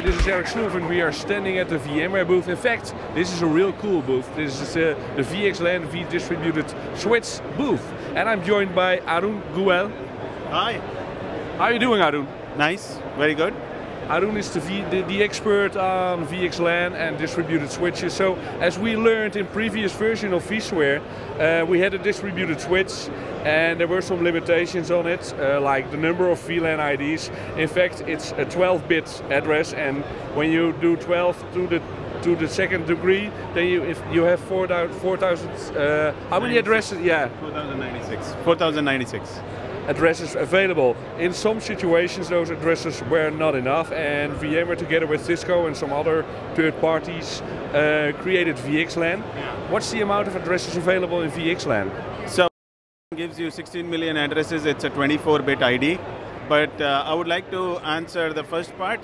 this is Eric Sloeven. We are standing at the VMware booth. In fact, this is a real cool booth. This is the VXLAN vDistributed Switch booth. And I'm joined by Arun Goel. Hi. How are you doing, Arun? Nice, very good. Arun is the expert on VXLAN and distributed switches. So as we learned in previous version of vSphere, we had a distributed switch and there were some limitations on it, like the number of VLAN IDs. In fact, it's a 12-bit address, and when you do 12 to the second degree, then if you have 4,000, how many addresses? Yeah. 4,096. 4,096. Addresses available. In some situations those addresses were not enough, and VMware together with Cisco and some other third parties created VXLAN. What's the amount of addresses available in VXLAN? So it gives you 16 million addresses, it's a 24-bit ID. But I would like to answer the first part.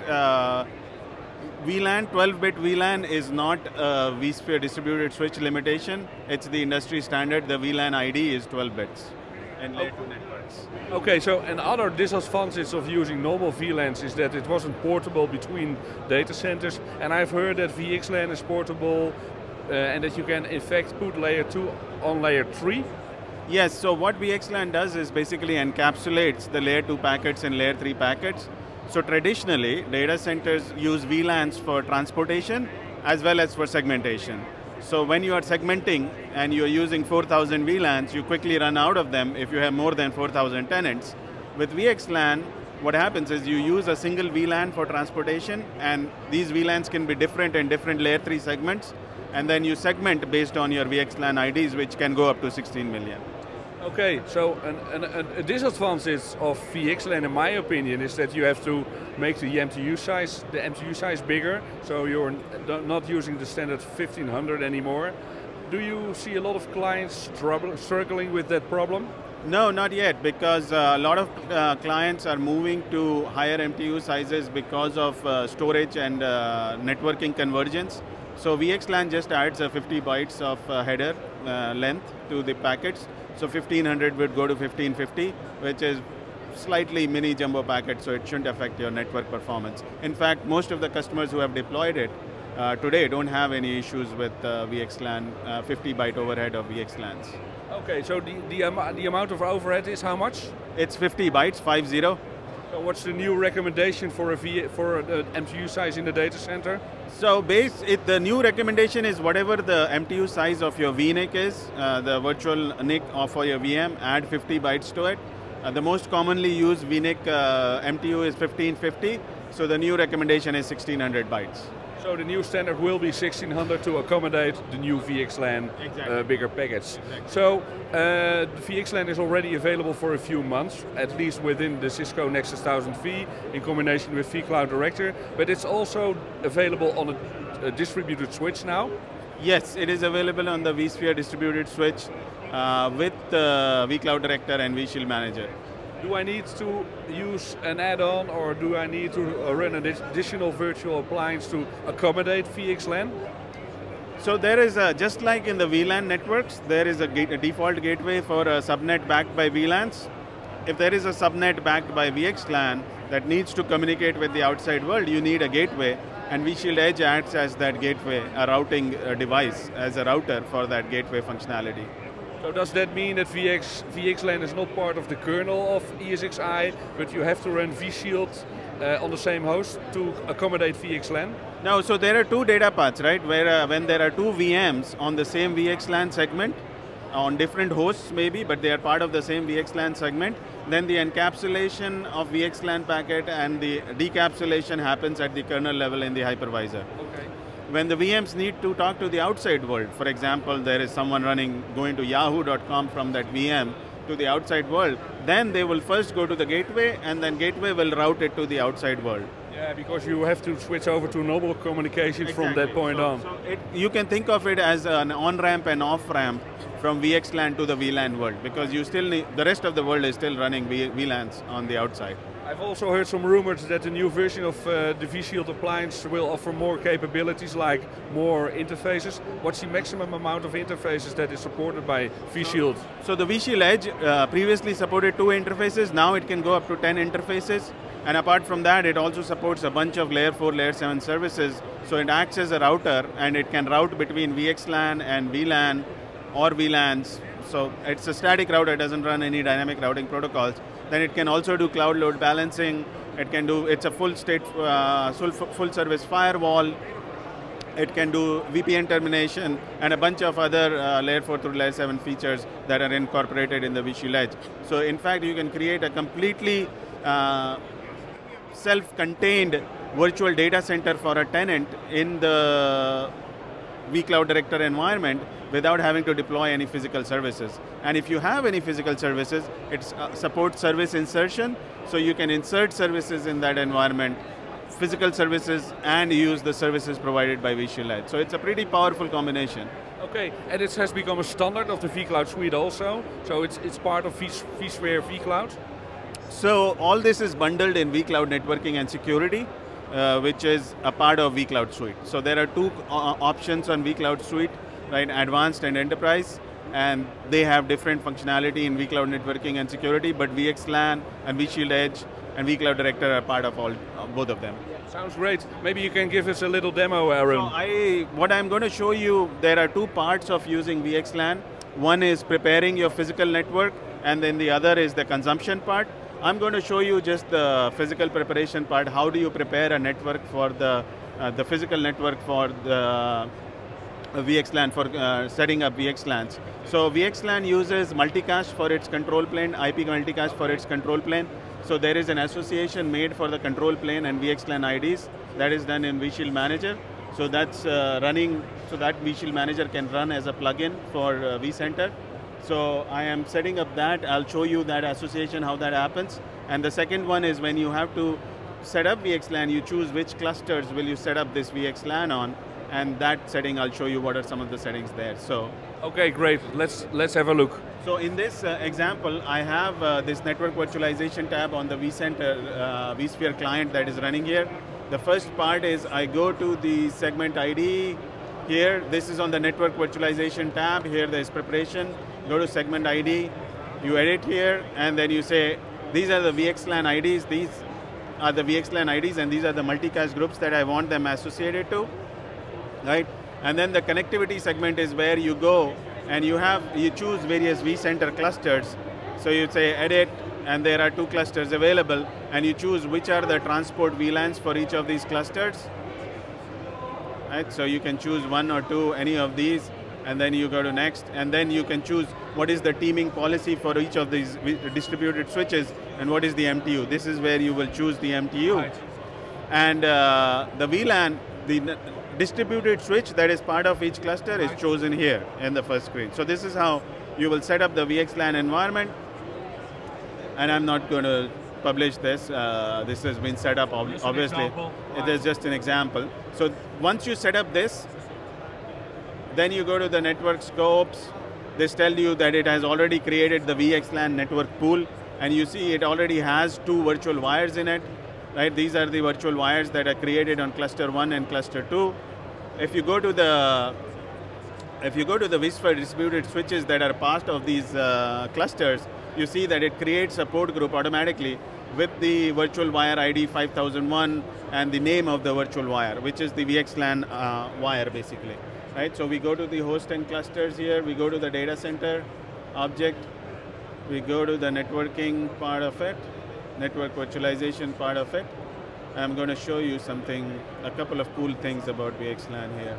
VLAN, 12-bit VLAN is not a vSphere distributed switch limitation. It's the industry standard. The VLAN ID is 12 bits. And layer 2 networks. Okay, so another disadvantage of using normal VLANs is that it wasn't portable between data centers, and I've heard that VXLAN is portable and that you can in fact put layer 2 on layer 3. Yes, so what VXLAN does is basically encapsulates the layer 2 packets and layer 3 packets. So traditionally, data centers use VLANs for transportation as well as for segmentation. So when you are segmenting and you're using 4,000 VLANs, you quickly run out of them if you have more than 4,000 tenants. With VXLAN, what happens is you use a single VLAN for transportation, and these VLANs can be different in different layer 3 segments, and then you segment based on your VXLAN IDs, which can go up to 16 million. Okay, so a disadvantage of VXLAN, in my opinion, is that you have to make the MTU size bigger, so you're not using the standard 1500 anymore. Do you see a lot of clients struggling with that problem? No, not yet, because a lot of clients are moving to higher MTU sizes because of storage and networking convergence. So VXLAN just adds 50 bytes of header length to the packets. So 1500 would go to 1550, which is slightly mini jumbo packet, so it shouldn't affect your network performance. In fact, most of the customers who have deployed it today don't have any issues with VXLAN, 50 byte overhead of VXLANs. Okay, so the amount of overhead is how much? It's 50 bytes, 50. So what's the new recommendation for the MTU size in the data center? So the new recommendation is whatever the MTU size of your vNIC is, the virtual NIC for your VM, add 50 bytes to it. The most commonly used vNIC MTU is 1550, so the new recommendation is 1600 bytes. So the new standard will be 1600 to accommodate the new VXLAN bigger packets. Exactly. So the VXLAN is already available for a few months, at least within the Cisco Nexus 1000V in combination with vCloud Director, but it's also available on a distributed switch now? Yes, it is available on the vSphere distributed switch with vCloud Director and vShield Manager. Do I need to use an add-on, or do I need to run an additional virtual appliance to accommodate VXLAN? So there is, just like in the VLAN networks, there is a default gateway for a subnet backed by VLANs. If there is a subnet backed by VXLAN that needs to communicate with the outside world, you need a gateway, and vShield Edge acts as that gateway, a routing device, as a router for that gateway functionality. So does that mean that VXLAN is not part of the kernel of ESXi, but you have to run vShield on the same host to accommodate VXLAN? No, so there are two data paths, right? Where when there are two VMs on the same VXLAN segment, on different hosts maybe, but they are part of the same VXLAN segment, then the encapsulation of VXLAN packet and the decapsulation happens at the kernel level in the hypervisor. Okay. When the VMs need to talk to the outside world, for example, there is someone going to yahoo.com from that VM to the outside world, then they will first go to the gateway, and then gateway will route it to the outside world. Yeah, because you have to switch over to normal communication from that point on. So you can think of it as an on-ramp and off-ramp from VXLAN to the VLAN world, because you still need, the rest of the world is still running VLANs on the outside. I've also heard some rumors that the new version of the vShield appliance will offer more capabilities, like more interfaces. What's the maximum amount of interfaces that is supported by vShield? So the vShield Edge previously supported 2 interfaces, now it can go up to 10 interfaces. And apart from that, it also supports a bunch of layer 4, layer 7 services. So it acts as a router and it can route between VXLAN and VLAN or VLANs. So it's a static router, it doesn't run any dynamic routing protocols. Then it can also do cloud load balancing. It can do, it's a full service firewall. It can do VPN termination and a bunch of other layer 4 through layer 7 features that are incorporated in the vShield Edge. So in fact, you can create a completely self-contained virtual data center for a tenant in the vCloud Director environment without having to deploy any physical services. And if you have any physical services, it supports service insertion, so you can insert services in that environment, physical services, and use the services provided by vShield Edge. So it's a pretty powerful combination. Okay, and it has become a standard of the vCloud suite also, so it's part of vSphere vCloud? So all this is bundled in vCloud Networking and Security, which is a part of vCloud Suite. So there are two options on vCloud Suite, right? Advanced and Enterprise, and they have different functionality in vCloud Networking and Security, but VXLAN and vShield Edge and vCloud Director are part of both of them. Sounds great. Maybe you can give us a little demo, Aaron. So what I'm going to show you, there are two parts of using VXLAN. One is preparing your physical network, and then the other is the consumption part. I'm going to show you just the physical preparation part. How do you prepare a network for the physical network for the VXLAN, for setting up VXLANs. So VXLAN uses multicast for its control plane, IP multicast for its control plane. So there is an association made for the control plane and VXLAN IDs that is done in vShield Manager. So that's running, so that vShield Manager can run as a plugin for vCenter. So I am setting up that. I'll show you that association, how that happens. And the second one is when you have to set up VXLAN, you choose which clusters will you set up this VXLAN on, and that setting I'll show you what are some of the settings there. So okay, great. Let's have a look. So in this example, I have this network virtualization tab on the vCenter vSphere client that is running here. The first part is I go to the segment ID here. This is on the network virtualization tab. Here there's preparation. Go to segment ID, you edit here, and then you say, these are the VXLAN IDs, these are the VXLAN IDs, and these are the multicast groups that I want them associated to, right? And then the connectivity segment is where you go and you choose various vCenter clusters. So you say edit, and there are two clusters available, and you choose which are the transport VLANs for each of these clusters, right? So you can choose one or two, any of these, and then you go to next, and then you can choose what is the teaming policy for each of these distributed switches, and what is the MTU. This is where you will choose the MTU. Right. And the VLAN, the distributed switch that is part of each cluster is chosen here in the first screen. So this is how you will set up the VXLAN environment, and I'm not going to publish this. This has been set up, obviously. It is just an example. So once you set up this, then you go to the network scopes. This tells you that it has already created the VXLAN network pool, and you see it already has two virtual wires in it, right? These are the virtual wires that are created on cluster 1 and cluster 2. If you go to the vSphere distributed switches that are part of these clusters, you see that it creates a port group automatically with the virtual wire ID 5001 and the name of the virtual wire, which is the VXLAN wire basically. Right, so we go to the host and clusters here, we go to the data center object, we go to the networking part of it, network virtualization part of it. I'm going to show you something, a couple of cool things about VXLAN here.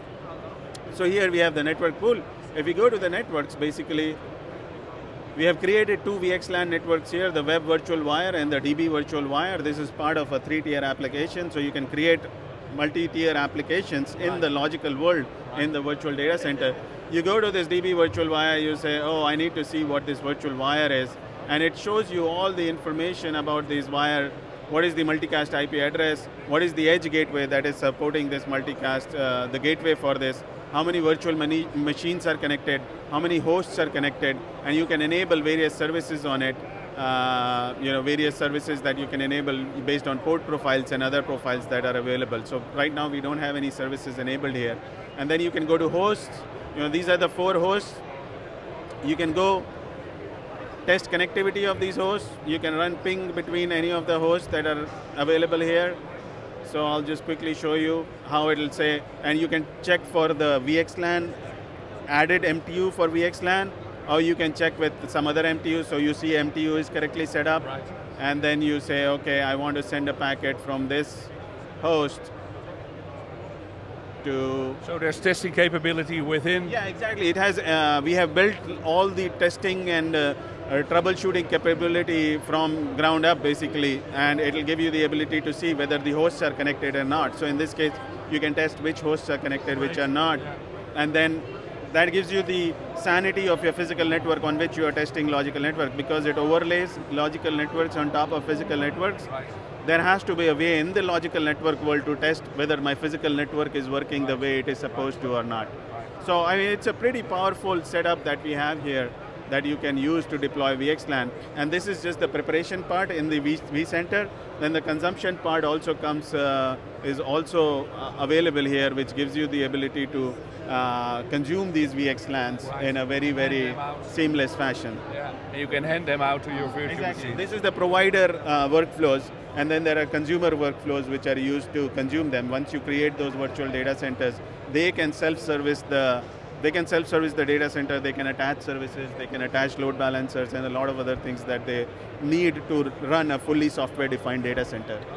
So here we have the network pool. If we go to the networks, basically, we have created two VXLAN networks here, the web virtual wire and the DB virtual wire. This is part of a 3-tier application, so you can create multi-tier applications in the logical world in the virtual data center. You go to this DB virtual wire, you say, oh, I need to see what this virtual wire is, and it shows you all the information about this wire. What is the multicast IP address? What is the edge gateway that is supporting this multicast, the gateway for this? How many virtual machines are connected? How many hosts are connected? And you can enable various services on it. Various services that you can enable based on port profiles and other profiles that are available. So right now we don't have any services enabled here. And then you can go to hosts. These are the 4 hosts. You can go test connectivity of these hosts. You can run ping between any of the hosts that are available here. So I'll just quickly show you how it'll say, and you can check for the VXLAN, added MTU for VXLAN, or you can check with some other MTU, so you see MTU is correctly set up, Right. and then you say, okay, I want to send a packet from this host to... So there's testing capability within. Yeah, exactly. It has, we have built all the testing and troubleshooting capability from ground up, basically, and it'll give you the ability to see whether the hosts are connected or not. So in this case, you can test which hosts are connected, which are not, and then that gives you the sanity of your physical network on which you are testing logical network, because it overlays logical networks on top of physical networks. Right. There has to be a way in the logical network world to test whether my physical network is working the way it is supposed to or not. So I mean, it's a pretty powerful setup that we have here that you can use to deploy VXLAN. And this is just the preparation part in the vCenter. Then the consumption part also comes, is also available here, which gives you the ability to consume these VXLANs in a very, very seamless fashion. Yeah. And you can hand them out to your virtual Exactly. machine. This is the provider workflows, and then there are consumer workflows which are used to consume them. Once you create those virtual data centers, they can self-service the data center, they can attach services, they can attach load balancers and a lot of other things that they need to run a fully software-defined data center.